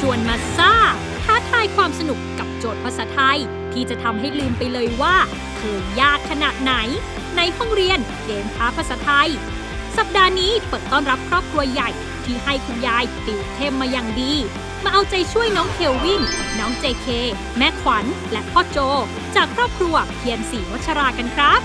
วนมาซ่าท้าทายความสนุกกับโจทย์ภาษาไทยที่จะทำให้ลืมไปเลยว่าเคยยากขนาดไหนในห้องเรียนเกมท้าภาษาไทยสัปดาห์นี้เปิดต้อนรับครอบครัวใหญ่ที่ให้คุณยายติวเข้มมาอย่างดีมาเอาใจช่วยน้องเคลวินน้องเจเคแม่ขวัญและพ่อโจจากครอบครัวเพียรศรีวัชรากันครับ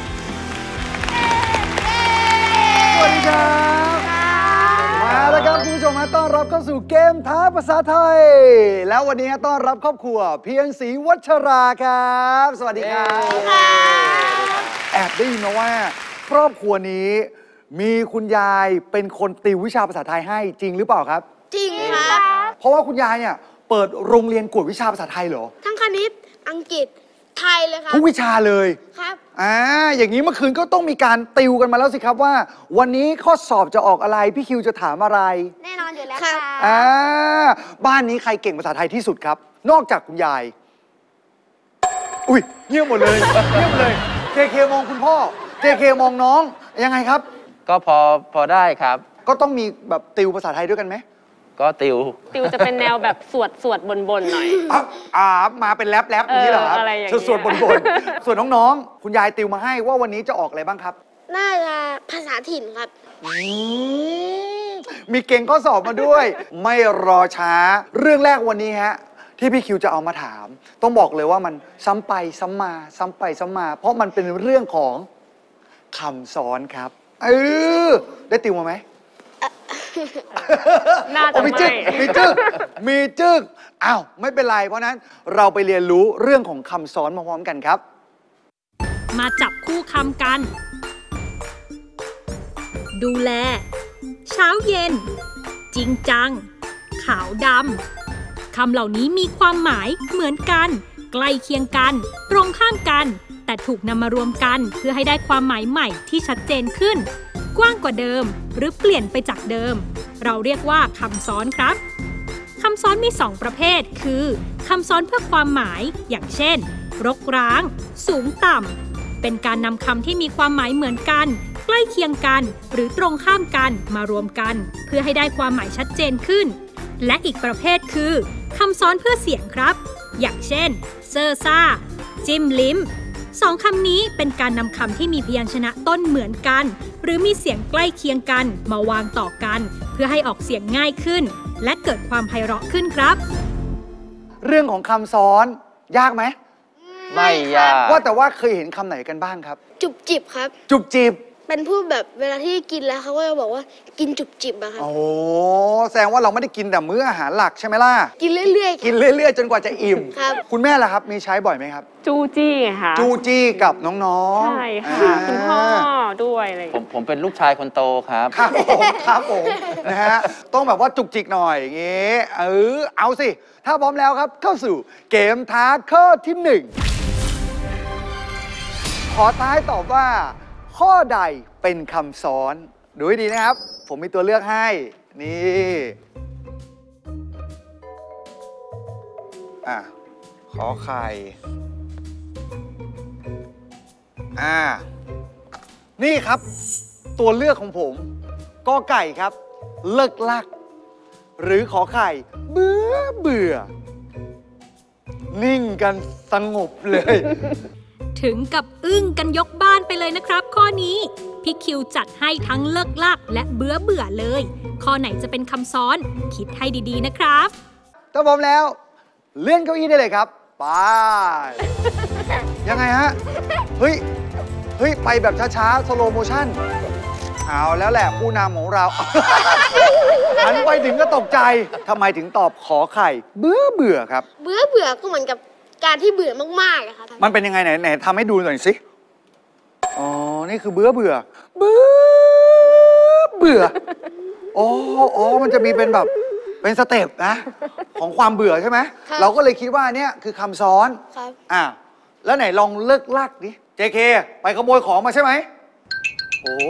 สวัสดีครับมาแล้วครับคุณผู้ชมมาต้อนรับเข้าสู่เกมท้าภาษาไทยแล้ววันนี้ต้อนรับครอบครัวเพียรศรีวัชราครับสวัสดีครับแอบได้ยินมาว่าครอบครัวนี้มีคุณยายเป็นคนติววิชาภาษาไทยให้จริงหรือเปล่าครับจริงครับเพราะว่าคุณยายเนี่ยเปิดโรงเรียนกวดวิชาภาษาไทยเหรอทั้งคณิตอังกฤษไทยเลยครับทุกวิชาเลยครับอย่างนี้เมื่อคืนก็ต้องมีการติวกันมาแล้วสิครับว่าวันนี้ข้อสอบจะออกอะไรพี่คิวจะถามอะไรแน่นอนอยู่แล้วค่ะบ้านนี้ใครเก่งภาษาไทยที่สุดครับนอกจากคุณยายอุ้ยเงียบหมดเลยเงียบเลยเจเคมองคุณพ่อเจเคมองน้องยังไงครับก็พอได้ครับก็ต้องมีแบบติวภาษาไทยด้วยกันไหมก็ติวจะเป็นแนวแบบสวดบนหน่อยมาเป็นแรปอย่างนี้เหรอครับสวดบนส่วนน้องๆคุณยายติวมาให้ว่าวันนี้จะออกอะไรบ้างครับน่าจะภาษาถิ่นครับมีเก่งข้อสอบมาด้วยไม่รอช้าเรื่องแรกวันนี้ฮะที่พี่คิวจะเอามาถามต้องบอกเลยว่ามันซ้ำไปซ้ำมาซ้ำไปซ้ำมาเพราะมันเป็นเรื่องของคำซ้อนครับได้ติวมาไหมน่าจะไม่มีจึกอ้าวไม่เป็นไรเพราะนั้นเราไปเรียนรู้เรื่องของคำซ้อนมาพร้อมกันครับมาจับคู่คำกันดูแลเช้าเย็นจริงจังขาวดำคำเหล่านี้มีความหมายเหมือนกันใกล้เคียงกันตรงข้ามกันแต่ถูกนำมารวมกันเพื่อให้ได้ความหมายใหม่ที่ชัดเจนขึ้นกว้างกว่าเดิมหรือเปลี่ยนไปจากเดิมเราเรียกว่าคำซ้อนครับคำซ้อนมี2ประเภทคือคำซ้อนเพื่อความหมายอย่างเช่นรกร้างสูงต่ำเป็นการนำคำที่มีความหมายเหมือนกันใกล้เคียงกันหรือตรงข้ามกันมารวมกันเพื่อให้ได้ความหมายชัดเจนขึ้นและอีกประเภทคือคำซ้อนเพื่อเสียงครับอย่างเช่นเซอร์ซ่าจิ้มลิ้ม2คำนี้เป็นการนำคำที่มีพยัญชนะต้นเหมือนกันหรือมีเสียงใกล้เคียงกันมาวางต่อกันเพื่อให้ออกเสียงง่ายขึ้นและเกิดความไพเราะขึ้นครับเรื่องของคำซ้อนยากไหมไม่ยากว่าแต่ว่าเคยเห็นคำไหนกันบ้างครับจุบจิบครับจุบจิบเป็นพูดแบบเวลาที่กินแล้วเขาก็จะบอกว่ากินจุบจิบอะครับโอ้แสดงว่าเราไม่ได้กินแต่มื้ออาหารหลักใช่ไหมล่ะกินเรื่อยๆกินเรื่อยๆจนกว่าจะอิ่มครับคุณแม่ล่ะครับมีใช้บ่อยไหมครับจูจี้ไงคะจูจี้กับน้องๆใช่ค่ะคุณพ่อด้วยอะไรผมเป็นลูกชายคนโตครับครับผมนะฮะต้องแบบว่าจุกจิกหน่อยอย่างงี้เอาสิถ้าพร้อมแล้วครับเข้าสู่เกมท้าข้อที่1ขอท้ายตอบว่าข้อใดเป็นคำซ้อนดูให้ดีนะครับผมมีตัวเลือกให้นี่ขอไข่นี่ครับตัวเลือกของผมกอไก่ครับเลิกลักหรือขอไข่เบื่อนิ่งกันสงบเลยถึงกับอึ้งกันยกบ้านไปเลยนะครับข้อนี้พี่คิวจัดให้ทั้งเลิกลากและเบื่อเลยข้อไหนจะเป็นคำซ้อนคิดให้ดีๆนะครับถ้าพร้อมแล้วเลื่อนเก้าอี้ได้เลยครับไปยังไงฮะเฮ้ยไปแบบช้าๆสโลโมชั่นเอาแล้วแหละผู้นำของเราหันไปถึงก็ตกใจทำไมถึงตอบขอไข่เบื่อครับเบื่อก็เหมือนกับการที่เบื่อมากๆอะค่ะมันเป็นยังไงไหนทำให้ดูหน่อยสิอ๋อนี่คือเบื่ออ๋อมันจะมีเป็นแบบเป็นสเต็ปนะของความเบื่อใช่ไหมเราก็เลยคิดว่าเนี่ยคือคำซ้อนครับแล้วไหนลองเลิกลักดิเจเคไปขโมยของมาใช่ไหมโอ้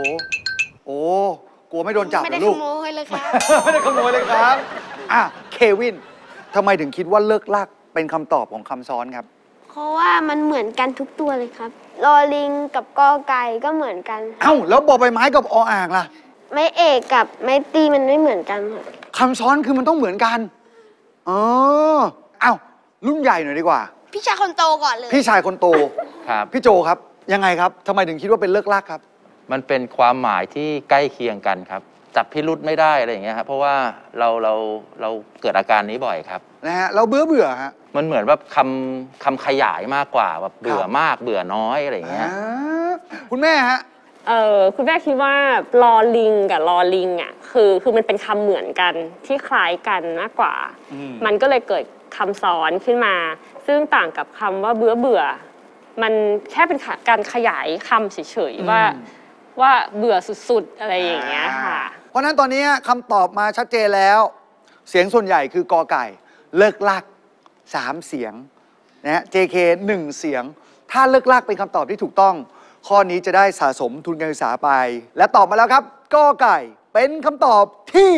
กลัวไม่โดนจับเหรอลูกไม่ได้ขโมยเลยครับไม่ได้ขโมยเลยครับเควินทำไมถึงคิดว่าเลิกลักเป็นคำตอบของคำซ้อนครับเพราะว่ามันเหมือนกันทุกตัวเลยครับลอลิงกับกอไก่ก็เหมือนกันแล้วบอใบไม้กับออ่างล่ะไม้เอกกับไม้ตีมันไม่เหมือนกันคำซ้อนคือมันต้องเหมือนกันอ๋ออ้าวรุ่นใหญ่หน่อยดีกว่าพี่ชายคนโตก่อนเลยพี่ชายคนโตครับพี่โจครับยังไงครับทำไมถึงคิดว่าเป็นเลิกลากครับมันเป็นความหมายที่ใกล้เคียงกันครับ จับพิรุธไม่ได้อะไรอย่างเงี้ยครับ เพราะว่าเราเกิดอาการนี้บ่อยครับนะฮะเราเบื่อฮะมันเหมือนแบบคำขยายมากกว่าแบบเบื่อมากเบื่อน้อยอะไรอย่างเงี้ยคุณแม่ฮะคุณแม่คิดว่าลอลิงกับลอลิงอ่ะคือมันเป็นคำเหมือนกันที่คล้ายกันมากกว่า มันก็เลยเกิดคำซ้อนขึ้นมา ซึ่งต่างกับคำว่าเบื่อมันแค่เป็นการขยายคำเฉยๆว่าเบื่อสุดๆอะไรอย่างเงี้ยค่ะเพราะฉะนั้นตอนนี้คำตอบมาชัดเจนแล้ว เสียงส่วนใหญ่คือกอไก่ เลิกลาก3 เสียงนะฮะ JK 1 เสียง ถ้าเลิกลากเป็นคำตอบที่ถูกต้อง ข้อนี้จะได้สะสมทุนการศึกษาไป และตอบมาแล้วครับกอไก่เป็นคำตอบที่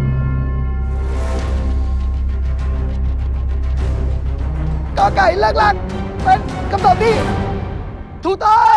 กอไก่เลิกลากเป็นคำตอบที่ถูกต้อง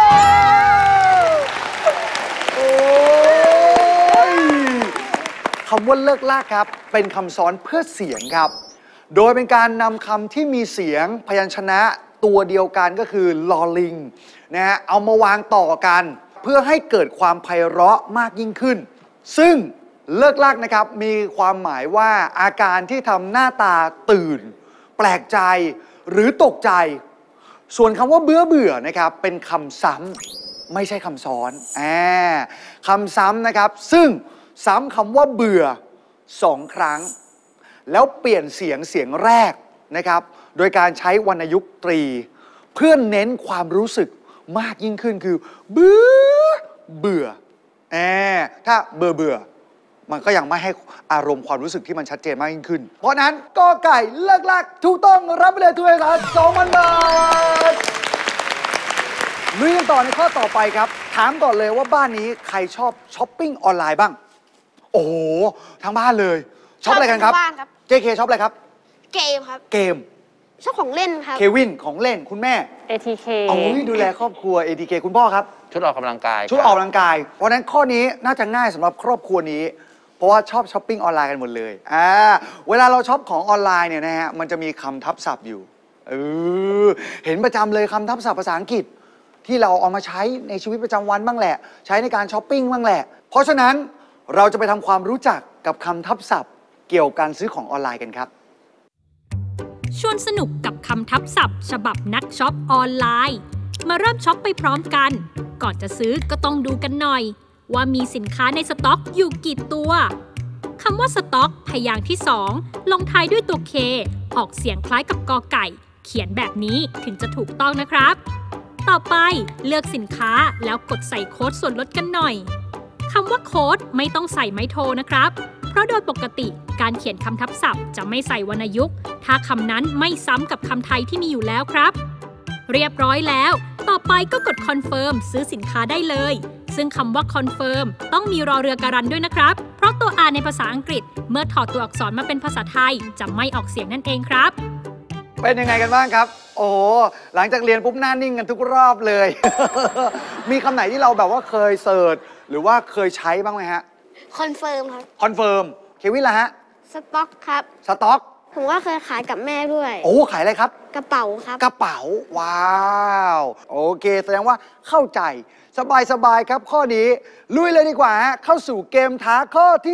โอ้ยคำว่าเลิกลากครับเป็นคำซ้อนเพื่อเสียงครับ โดยเป็นการนำคำที่มีเสียงพยัญชนะตัวเดียวกันก็คือลอลิงนะฮะเอามาวางต่อกันเพื่อให้เกิดความไพเราะมากยิ่งขึ้น ซึ่งเลิกลากนะครับมีความหมายว่าอาการที่ทำหน้าตาตื่น แปลกใจหรือตกใจ ส่วนคำว่าเบื่อนะครับเป็นคำซ้ำไม่ใช่คำซ้อนคำซ้ำนะครับซึ่งซ้ำคำว่าเบื่อ2 ครั้งแล้วเปลี่ยนเสียงแรกนะครับโดยการใช้วรรณยุกต์ตรีเพื่อเน้นความรู้สึกมากยิ่งขึ้นคือเบื่อถ้าเบื่อมันก็ยังไม่ให้อารมณ์ความรู้สึกที่มันชัดเจนมากยิ่งขึ้นเพราะนั้นกอไก่เลิกลากถูกต้องรับไปเลยทุนการศึกษา 2,000 บาทลุยกันต่อในข้อต่อไปครับถามก่อนเลยว่าบ้านนี้ใครชอบช้อปปิ้งออนไลน์บ้างโอ้โหทั้งบ้านเลยชอบอะไรกันครับ JK ชอบอะไรครับเกมครับเกมชอบของเล่นครับเควินของเล่นคุณแม่ ATK โอ้ยดูแลครอบครัว ATK คุณพ่อครับชุดออกกำลังกายชุดออกกำลังกายเพราะฉะนั้นข้อนี้น่าจะง่ายสำหรับครอบครัวนี้เพราะว่าชอบช้อปปิ้งออนไลน์กันหมดเลยเวลาเราช้อปของออนไลน์เนี่ยนะฮะมันจะมีคำทับศัพท์อยู่เห็นประจำเลยคำทับศัพท์ภาษาอังกฤษที่เราเอามาใช้ในชีวิตประจำวันบ้างแหละใช้ในการช้อปปิ้งบ้างแหละเพราะฉะนั้นเราจะไปทำความรู้จักกับคำทับศัพท์เกี่ยวกับการซื้อของออนไลน์กันครับชวนสนุกกับคำทับศัพท์ฉบับนักช็อปออนไลน์มาเริ่มช็อปไปพร้อมกันก่อนจะซื้อก็ต้องดูกันหน่อยว่ามีสินค้าในสต็อกอยู่กี่ตัวคำว่าสต็อกพยางค์ที่2ลงท้ายด้วยตัว K ออกเสียงคล้ายกับกอไก่เขียนแบบนี้ถึงจะถูกต้องนะครับต่อไปเลือกสินค้าแล้วกดใส่โค้ดส่วนลดกันหน่อยคำว่าโค้ดไม่ต้องใส่ไม้โทนะครับเพราะโดยปกติการเขียนคำทับศัพท์จะไม่ใส่วรรณยุกต์ถ้าคำนั้นไม่ซ้ำกับคำไทยที่มีอยู่แล้วครับเรียบร้อยแล้วต่อไปก็กดคอนเฟิร์มซื้อสินค้าได้เลยซึ่งคำว่าคอนเฟิร์มต้องมีรอเรือการันด้วยนะครับเพราะตัว R ในภาษาอังกฤษเมื่อถอดตัวอักษรมาเป็นภาษาไทยจะไม่ออกเสียงนั่นเองครับเป็นยังไงกันบ้างครับโอ้หลังจากเรียนปุ๊บหน้านิ่งกันทุกรอบเลย มีคำไหนที่เราแบบว่าเคยเสิร์ชหรือว่าเคยใช้บ้างไหมฮะคอนเฟิร์มครับคอนเฟิร์มเควินล่ะฮะสต็อกครับสต็อกผมว่าเคยขายกับแม่ด้วยโอ้ขายอะไรครับกระเป๋าครับกระเป๋าว้าวโอเคแสดงว่าเข้าใจสบายครับข้อนี้ลุยเลยดีกว่าฮะเข้าสู่เกมท้าข้อที่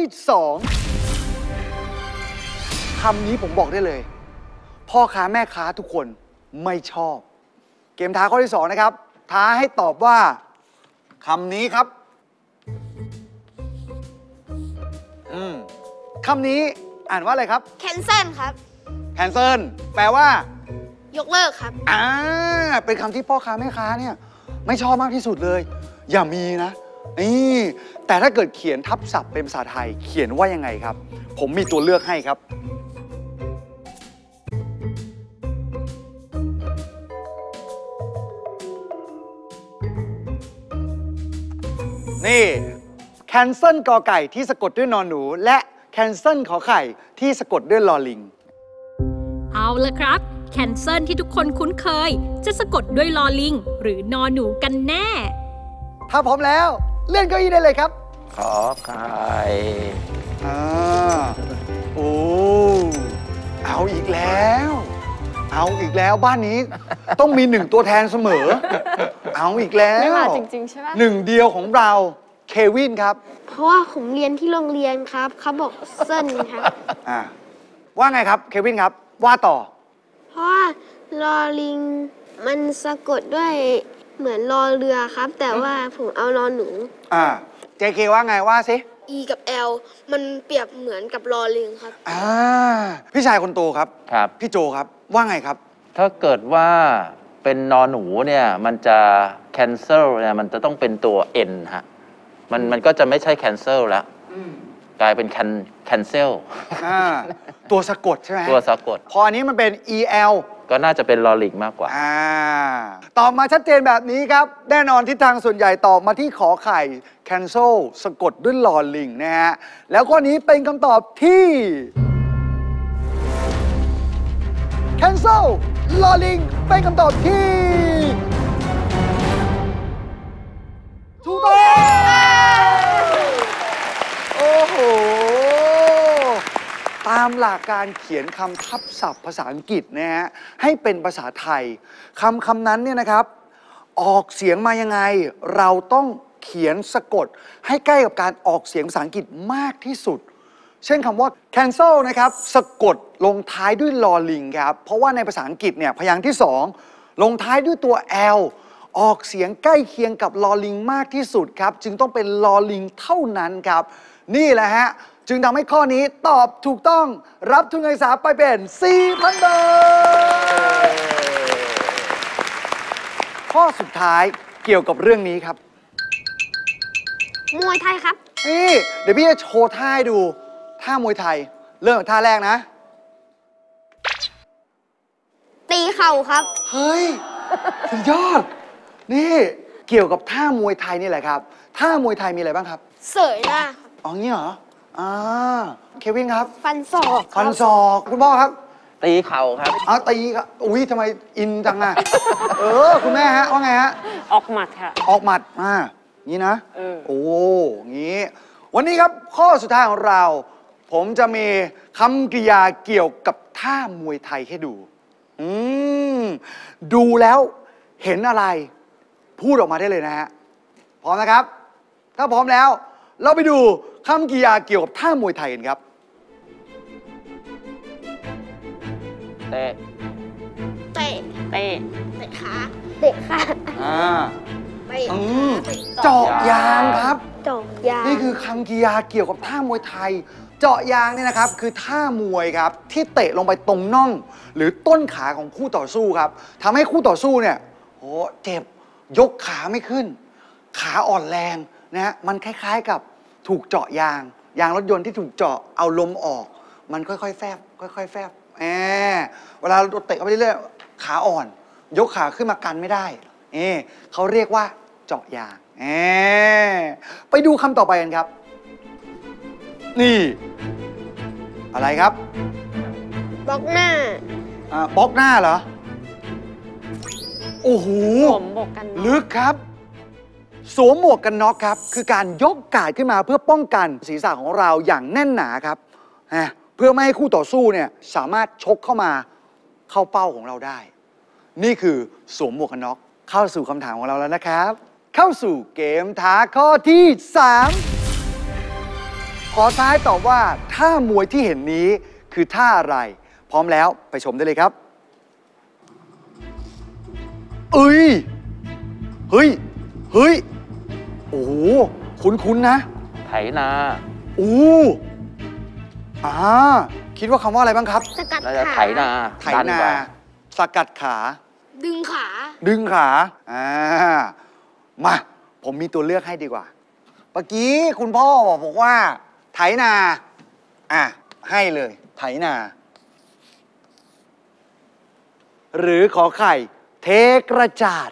2คำนี้ผมบอกได้เลยพ่อค้าแม่ค้าทุกคนไม่ชอบเกมท้าข้อที่2นะครับท้าให้ตอบว่าคำนี้ครับคำนี้อ่านว่าอะไรครับ cancel ครับ cancel แปลว่ายกเลิกครับเป็นคำที่พ่อค้าแม่ค้าเนี่ยไม่ชอบมากที่สุดเลยอย่ามีนะนี่แต่ถ้าเกิดเขียนทับศัพท์เป็นภาษาไทยเขียนว่ายังไงครับผมมีตัวเลือกให้ครับนี่ cancel กอไก่ที่สะกดด้วยนอนหนูและcancel ขอไข่ที่สะกดด้วยลอลิงเอาละครับ cancel ที่ทุกคนคุ้นเคยจะสะกดด้วยลอลิงหรือนอหนูกันแน่ถ้าพร้อมแล้วเลื่อนเก้าอี้ได้เลยครับขอไข่โอ้เอาเอาอีกแล้ว เอาอีกแล้วบ้านนี้ต้องมี1ตัวแทนเสมอ เอาอีกแล้วไม่มาจริงๆใช่ปะหนึ่งเดียวของเราเควินครับเพราะว่าผมเรียนที่โรงเรียนครับเขาบอกเส้นครับว่าไงครับเควินครับว่าต่อเพราะว่าลอลิงมันสะกดด้วยเหมือนรอเรือครับ แต่ว่าผมเอารอหนู JK ว่าไงว่าสิ E กับ L มันเปรียบเหมือนกับลอลิงครับพี่ชายคนโตครับครับพี่โจครับว่าไงครับถ้าเกิดว่าเป็นนอนหนูเนี่ยมันจะ cancel เนี่ยมันจะต้องเป็นตัว n ฮะมันก็จะไม่ใช่ cancel แล้วกลายเป็น cancel ตัวสะกดใช่ไหมตัวสะกดพออันนี้มันเป็น EL ก็น่าจะเป็นลอลิงมากกว่าตอบมาชัดเจนแบบนี้ครับ แน่นอนทิศทางส่วนใหญ่ตอบมาที่ขอไข่ cancel สะกดด้วยลอลิงนะฮะ แล้วข้อนี้เป็นคำตอบที่ cancel ลอลิงเป็นคำตอบที่ถูกต้องโอ้โห ตามหลักการเขียนคำทับศัพท์ภาษาอังกฤษนะฮะให้เป็นภาษาไทยคำนั้นเนี่ยนะครับ ออกเสียงมายังไง เราต้องเขียนสะกดให้ใกล้กับการออกเสียงภาษาอังกฤษมากที่สุด เช่นคำว่า cancel นะครับสะกดลงท้ายด้วยลอลิงครับเพราะว่าในภาษาอังกฤษเนี่ยพยางค์ที่2ลงท้ายด้วยตัว L ออกเสียงใกล้เคียงกับลอลิงมากที่สุดครับจึงต้องเป็นลอลิงเท่านั้นครับนี่แหละฮะจึงทำให้ข้อนี้ตอบถูกต้องรับทุนการศึกษาไปเป็น 4,000 บาท ข้อสุดท้ายเกี่ยวกับเรื่องนี้ครับมวยไทยครับนี่เดี๋ยวพี่จะโชว์ท่าให้ดูท่ามวยไทยเริ่มจากท่าแรกนะตีเข่าครับเฮ้ย สุดยอด นี่เกี่ยวกับท่ามวยไทยนี่แหละครับท่ามวยไทยมีอะไรบ้างครับเสยหน้าครับอ๋องี้เหรอเควินครับฟันศอกคฟัรันบศอกคุณพ่อครับตีเข่าครับตีครับอุ้ยทำไมอินจังอ่ะ คุณแม่ฮะว่าไงฮะออกหมัดค่ะออกหมัดงี้นะ โอ้งี้ วันนี้ครับข้อสุดท้ายของเรา ผมจะมีคำกริยาเกี่ยวกับท่ามวยไทยให้ดูดูแล้วเห็นอะไร พูดออกมาได้เลยนะฮะ พร้อมนะครับ ถ้าพร้อมแล้ว เราไปดูคำกริยาเกี่ยวกับท่ามวยไทยกันครับเตะเตะเตะเตะขาเตะขาเตะเจาะยางครับจอกยางนี่คือคำกริยาเกี่ยวกับท่ามวยไทย เจาะยางเนี่ยนะครับคือท่ามวยครับที่เตะลงไปตรงน่อง หรือต้นขาของคู่ต่อสู้ครับทำให้คู่ต่อสู้เนี่ยเจ็บยกขาไม่ขึ้น ขาอ่อนแรงนะฮะมันคล้ายๆกับถูกเจาะยางรถยนต์ที่ถูกเจาะเอาลมออก มันค่อยๆแฟบค่อยๆแฟบเวลาเราเตะเข้าไปเรื่อยๆขาอ่อน ยกขาขึ้นมากันไม่ได้เขาเรียกว่าเจาะยางไปดูคำต่อไปกันครับ นี่อะไรครับบล็อกหน้าบล็อกหน้าเหรอ โอ้โหผมบกกันลึกครับ สวมหมวกกันน็อกครับ คือการยกกาดขึ้นมาเพื่อป้องกันศีรษะของเราอย่างแน่นหนาครับเพื่อไม่ให้คู่ต่อสู้เนี่ยสามารถชกเข้ามาเข้าเป้าของเราได้ นี่คือสวมหมวกกันน็อกเข้าสู่คำถามของเราแล้วนะครับ เข้าสู่เกมท้าข้อที่ 3 ขอท้ายตอบว่าท่ามวยที่เห็นนี้คือท่าอะไร พร้อมแล้วไปชมได้เลยครับเฮ้ย โอ้โหคุ้นๆนะไถนาคิดว่าคำว่าอะไรบ้างครับสกัดน่าจะขาไถนาไถดันากว่าสกัดขาดึงขาดึงขามาผมมีตัวเลือกให้ดีกว่าเมื่อกี้คุณพ่อบอกว่า ไถนาให้เลยไถนา หรือขอไข่เทกระจาด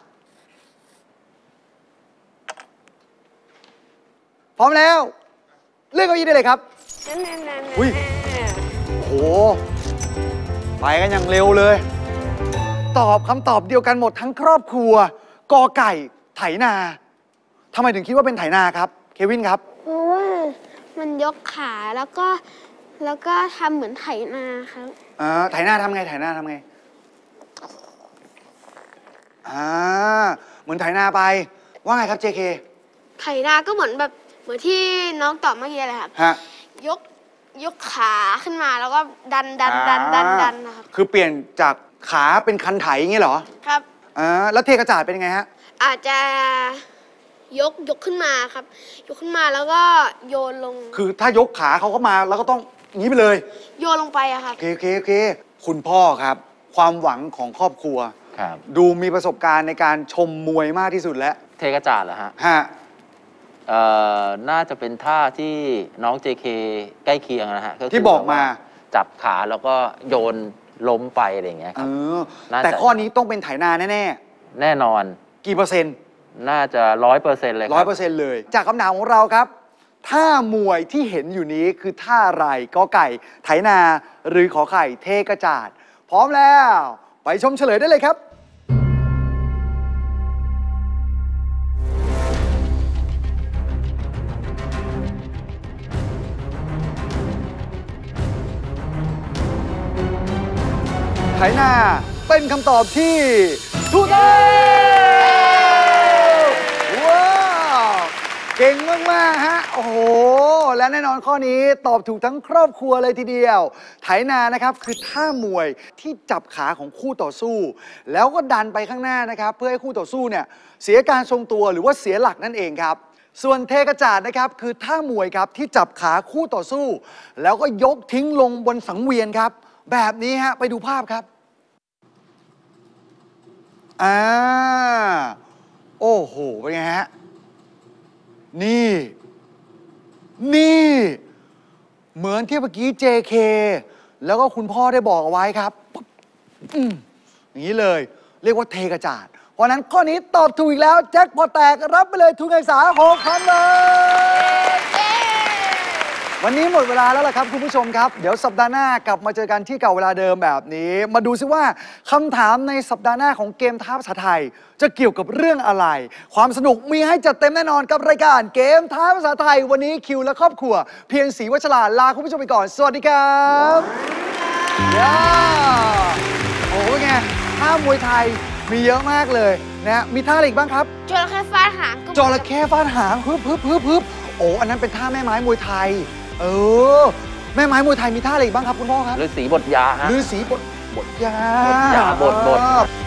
พร้อมแล้ว เลือกเก้าอี้ได้เลยครับ อุ๊ย โอ้โหไปกันอย่างเร็วเลย ตอบคำตอบเดียวกันหมดทั้งครอบครัวกอไก่ไถนาทำไมถึงคิดว่าเป็นไถนาครับ เควินครับเพราะว่ามันยกขาแล้วก็แล้วก็ทำเหมือนไถนาครับไถนาทำไงไถนาทำไงเหมือนไถนาไปว่าไงครับ JK ไถนาก็เหมือนที่น้องตอบเมื่อกี้เลยครับฮะยกขาขึ้นมาแล้วก็ดันนะครับคือเปลี่ยนจากขาเป็นคันไถอย่างเงี้ยเหรอครับแล้วเทกระจาดเป็นยังไงฮะอาจจะยกขึ้นมาครับ ยกขึ้นมาแล้วก็โยนลงคือถ้ายกขาเขาก็มาแล้วก็ต้องอย่างนี้ไปเลยโยนลงไปอะครับโอเคคุณพ่อครับ ความหวังของครอบครัวครับดูมีประสบการณ์ในการชมมวยมากที่สุดแล้วเทกระจาดเหรอฮะฮะน่าจะเป็นท่าที่น้อง JK ใกล้เคียงนะฮะคืที่บอกมาจับขาแล้วก็โยนล้มไปอะไรอย่างเงี้ยครับ น่าจะแต่ข้อนี้ต้องเป็นไถนาแน่แน่นอนๆกี่เปอร์เซ็นต์น่าจะ 100%เลยคร้อยรับเปอร์เซ็นต์เลย จากคำถามของเราครับท่ามวยที่เห็นอยู่นี้คือท่าอะไรกอไก่ไถนาหรือขอไข่เทกระจาดพร้อมแล้ว ไปชมเฉลยได้เลยครับ ไถนาเป็นคำตอบที่ถูกต้องว้าวเก่งมากๆฮะโอ้โหและแน่นอนข้อนี้ตอบถูกทั้งครอบครัวเลยทีเดียวไถนานะครับคือท่ามวยที่จับขาของคู่ต่อสู้ แล้วก็ดันไปข้างหน้านะครับเพื่อให้คู่ต่อสู้เนี่ยเสียการทรงตัวหรือว่าเสียหลักนั่นเองครับส่วนเทกระจาดนะครับคือท่ามวยครับที่จับขาคู่ต่อสู้ แล้วก็ยกทิ้งลงบนสังเวียนครับแบบนี้ฮะไปดูภาพครับโอ้โหเป็นไงฮะนี่เหมือนที่เมื่อกี้ JK แล้วก็คุณพ่อได้บอกเอาไว้ครับอย่างนี้เลยเรียกว่าเทกระจาดเพราะนั้นข้อนี้ตอบถูกอีกแล้วแจ็คพอตแตกรับไปเลยทุนการศึกษา 6,000 บาทวันนี้หมดเวลาแล้วล่ะครับคุณผู้ชมครับเดี๋ยวสัปดาห์หน้ากลับมาเจอกันที่เก่าเวลาเดิมแบบนี้มาดูซิว่าคำถามในสัปดาห์หน้าของเกมท้าภาษาไทยจะเกี่ยวกับเรื่องอะไรความสนุกมีให้จัดเต็มแน่นอนกับรายการเกมท้าภาษาไทยวันนี้คิวและครอบครัวเพียงศรีวัชราลาคุณผู้ชมไปก่อนสวัสดีครับโอ้โหเป็นไงท่ามวยไทยมีเยอะมากเลยนะมีท่าอะไรอีกบ้างครับจระเข้ฟาดหางจระเข้ฟาดหางฮึบโอ้อันนั้นเป็นท่าแม่ไม้มวยไทยแม่ไม้มวยไทยมีท่าอะไรอีกบ้างครับคุณพ่อครับฤาษีบทยาฮะฤาษีบทยาบท